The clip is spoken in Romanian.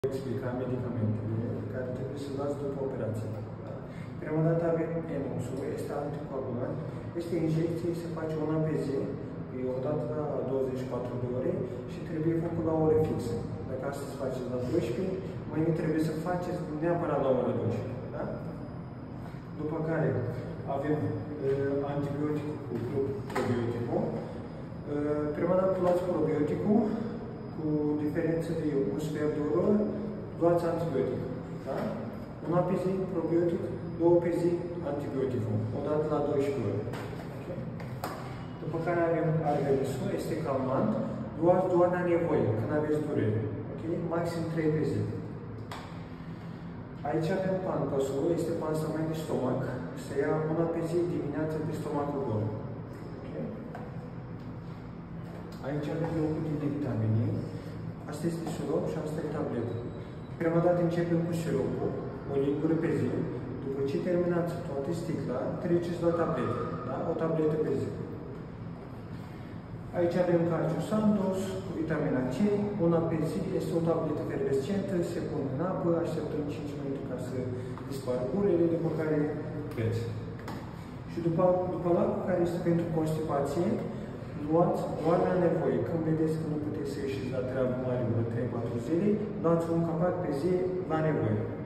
explica medicamentele care trebuie să luați după operație. Da? Prima dată avem ENOX-ul, este anticoagulant, este injecție, se face una pe zi, o dată la 24 de ore și trebuie făcut la o oră fixă. Dacă astăzi faceți la 12, mâine trebuie să faceți neapărat la ora 12. Da? După care avem antibioticul cu probioticul. Prima dată luați probioticul, cu diferență de un sfert de oră, luați antibiotic. Da? Una pe zi probiotic, două pe zi antibioticul, o dată la 12 ore. Okay? După care avem arvelisul, este calmant, luați doar la nevoie, când aveți durere. Okay? Maxim 3 pe zi. Aici avem pampasul, este pansament de stomac, se ia una pe zi dimineața de stomacul gol. Okay? Aici avem o cutie de vitamine, asta este sirop și asta e tabletă. Prima dată începem cu siropul, o lingură pe zi, după ce terminați toată sticla, treceți la tabletă, da? O tabletă pe zi. Aici avem calciu sandos cu vitamina C, una pe zi, este o tabletă efervescentă, se pune în apă, așteptăm 5 minute ca să dispară gurile, după care beți. Și după lapul care este pentru constipație, luați doar la nevoie. Când vedeți că nu puteți să ieșiți la treabă mare vreo 3-4 zile, luați un capac pe zi la nevoie.